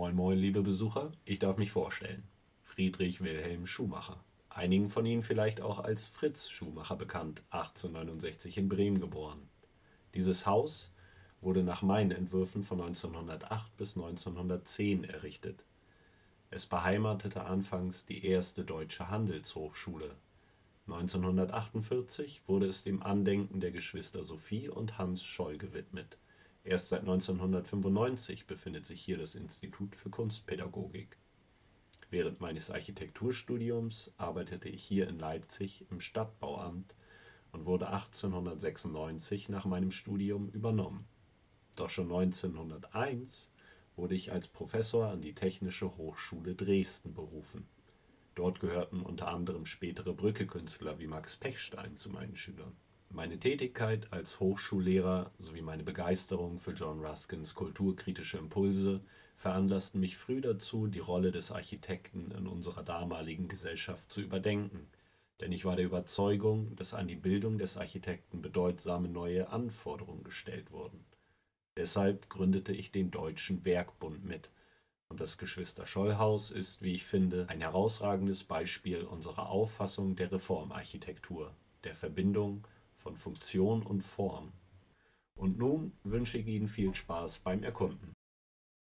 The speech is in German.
Moin Moin, liebe Besucher, ich darf mich vorstellen. Friedrich Wilhelm Schumacher. Einigen von Ihnen vielleicht auch als Fritz Schumacher bekannt, 1869 in Bremen geboren. Dieses Haus wurde nach meinen Entwürfen von 1908 bis 1910 errichtet. Es beheimatete anfangs die erste deutsche Handelshochschule. 1948 wurde es dem Andenken der Geschwister Sophie und Hans Scholl gewidmet. Erst seit 1995 befindet sich hier das Institut für Kunstpädagogik. Während meines Architekturstudiums arbeitete ich hier in Leipzig im Stadtbauamt und wurde 1896 nach meinem Studium übernommen. Doch schon 1901 wurde ich als Professor an die Technische Hochschule Dresden berufen. Dort gehörten unter anderem spätere Brücke-Künstler wie Max Pechstein zu meinen Schülern. Meine Tätigkeit als Hochschullehrer sowie meine Begeisterung für John Ruskins kulturkritische Impulse veranlassten mich früh dazu, die Rolle des Architekten in unserer damaligen Gesellschaft zu überdenken, denn ich war der Überzeugung, dass an die Bildung des Architekten bedeutsame neue Anforderungen gestellt wurden. Deshalb gründete ich den Deutschen Werkbund mit, und das Geschwister-Scholl-Haus ist, wie ich finde, ein herausragendes Beispiel unserer Auffassung der Reformarchitektur, der Verbindung von Funktion und Form. Und nun wünsche ich Ihnen viel Spaß beim Erkunden.